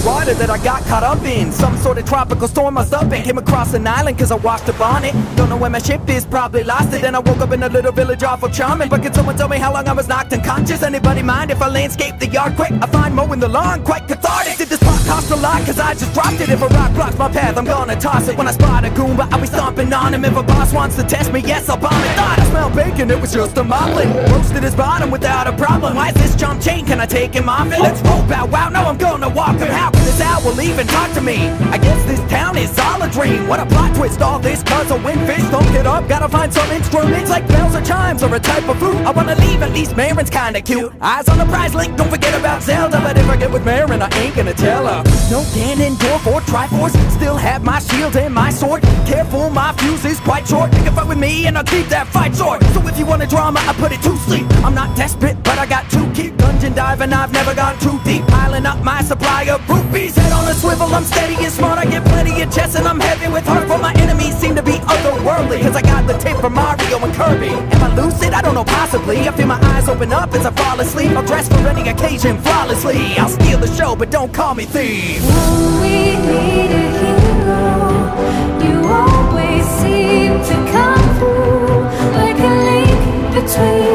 water that I got caught up in. Some sort of tropical storm must have been. Came across an island cause I washed up on it. Don't know where my ship is, probably lost it. Then I woke up in a little village awful charming. But can someone tell me how long I was knocked unconscious? Anybody mind if I landscape the yard quick? I find mowing the lawn quite cathartic. Did this pot cost a lot cause I just dropped it? If a rock blocks my path I'm gonna toss it. When I spot a goomba I'll be stomping on him. If a boss wants to test me, yes I'll bomb it. Thought I smelled bacon, it was just a moblin. Roasted his bottom without a problem. Why is this jump chain, can I take him off it? Let's roll, bow wow, now I'm gonna walk him. How can this owl even talk to me? I guess this town is all a dream. What a plot twist, all this cause a windfish. Don't get up, gotta find some instruments like bells or chimes or a type of flute. I wanna leave, at least Marin's kinda cute. Eyes on the prize link, don't forget about Zelda. But if I get with Marin, I ain't gonna tell her. No Ganondorf or Triforce, still have my shield and my sword. Careful, my fuse is quite short. You can fight with me and I'll keep that fight short. So if you want a drama, I put it to sleep. I'm not desperate, but I got to keep dungeon diving. I've never gone too deep, piling up my supply of rupees. Head on a swivel, I'm steady and smart. I get plenty of chess and I'm heavy with heart. But my enemies seem to be otherworldly, cause I got the tape from Mario and Kirby. Am I lucid? I don't know, possibly. I feel my eyes open up as I fall asleep. I'll dress for any occasion flawlessly. I'll steal the show, but don't call me thief. When we need a hero, you always seem to come through, like a link between